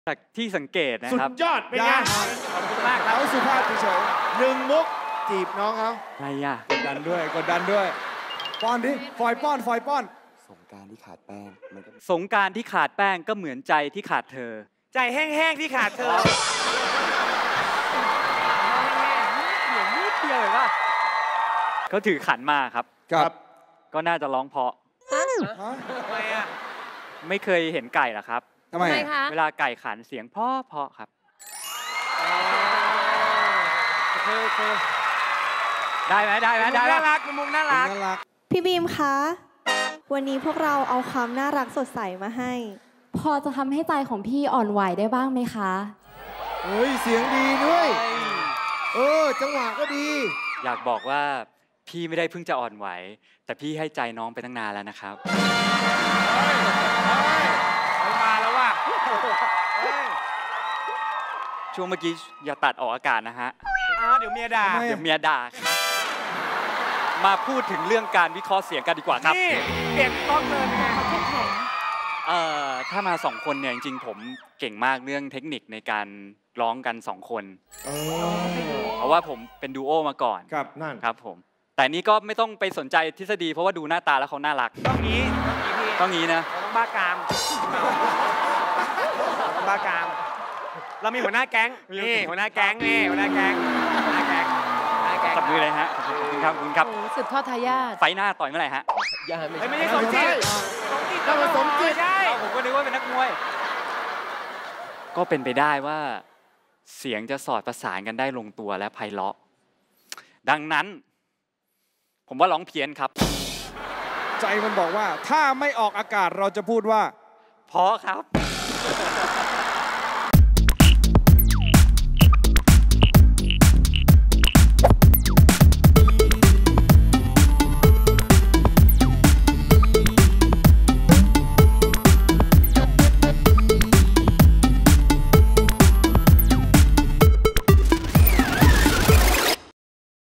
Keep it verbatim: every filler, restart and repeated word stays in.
จากที่สังเกตนะสุครับดยอดเป็นไงขอบคุณมากครับเขาสุภาพเฉยๆหนึ่งมุกจีบน้องเขาอะไรอ่ะกดดันด้วยกดดันด้วยป้อนดิฟอยป้อนฟอยป้อนสงกรานต์ที่ขาดแป้งมันก็สงกรานต์ที่ขาดแป้งก็เหมือนใจที่ขาดเธอใจแห้งๆที่ขาดเธอเหลือนิดเดียวเลยป่ะเขาถือขันมาครับครับก็น่าจะร้องเพราะฮะทำไมอ่ะไม่เคยเห็นไก่หรอครับทำไมทำไมอะคะเวลาไก่ขันเสียงเพราะเพราะครับโอเคโอเคได้ไหมได้ไหมได้น่าไหมรักมุมน่ารักน่ารักพี่บีมคะ วันนี้พวกเราเอาความน่ารักสดใสมาให้พอจะทำให้ใจของพี่อ่อนไหวได้บ้างไหมคะเฮ้ยเสียงดีด้วยเออจังหวะก็ดีอยากบอกว่าพี่ไม่ได้เพิ่งจะอ่อนไหวแต่พี่ให้ใจน้องไปตั้งนานแล้วนะครับมาแล้วว่ะช่วงเมื่อกี้อย่าตัดออกอากาศนะฮะอ้าวเดี๋ยวเมียด่าทำไมเดี๋ยวเมียด่าครับมาพูดถึงเรื่องการวิเคราะห์เสียงกันดีกว่าครับนี่เปลี่ยนกล้องเลยเป็นไงเขาเข้มแข็งเอ่อถ้ามาสองคนเนี่ยจริงๆผมเก่งมากเรื่องเทคนิคในการร้องกันสองคนเออเพราะว่าผมเป็นดูโอมาก่อนครับนั่นครับผมแต่นี่ก็ไม่ต้องไปสนใจทฤษฎีเพราะว่าดูหน้าตาแล้วเขาน่ารักต้องงี้ต้องงี้พี่ต้องงี้นะเราต้องบ้ากามบ้ากาม เรามีหัวหน้าแก๊ง นี่หัวหน้าแก๊งนี่หัวหน้าแก๊งหัวหน้าแก๊งหัวหน้าแก๊งจับมือเลยฮะขอบคุณครับขอบคุณครับโอ้สืบทอดทายาทไฟหน้าต่อยเมื่อไหร่ฮะเฮ้ยไม่ใช่สมจิตสมจิตถ้าผสมจิตใช่ผมก็นึกว่าเป็นนักมวย ก็เป็นไปได้ว่าเสียงจะสอดประสานกันได้ลงตัวและไพเราะ ดังนั้น ผมว่าร้องเพี้ยนครับใจมันบอกว่าถ้าไม่ออกอากาศเราจะพูดว่าเพราะครับ